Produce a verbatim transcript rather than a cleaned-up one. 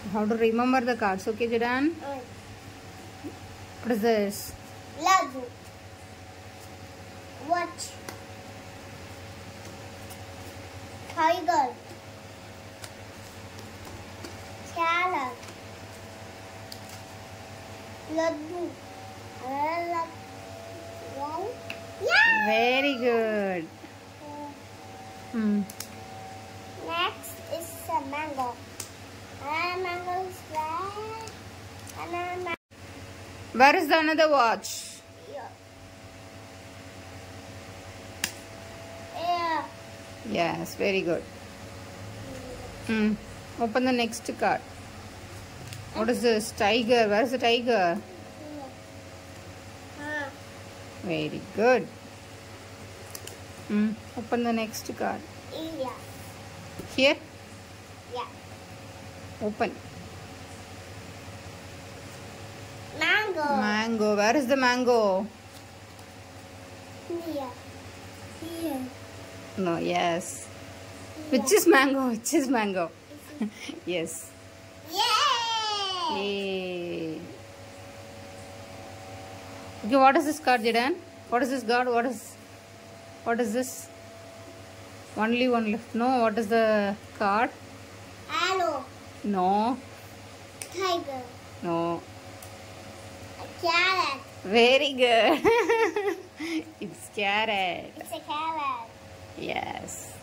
How to remember the cards? Okay, Jadan? Mm. What is this? Lazu. Watch. Tiger. Carrot. Laddu. Yeah. Very good. Hmm. Next is a mango. And mango is red. And then ma- Where is the another watch? yeah. Yeah. Yes, very good. Hmm. Open the next card. What is this? Tiger. Where is the tiger? Huh. Very good. Hmm. Open the next card. Yeah. Here. Yeah. Open. Mango. Mango. Where is the mango? Here. Here. No, yes. Which is mango? Which is mango? Yes. Yay! Yay. Okay, what is this card, Jadan? What is this card? What is what is this? Only one left. No, what is the card? Arrow. No. Tiger. No. A carrot. Very good. It's carrot. It's a carrot. Yes.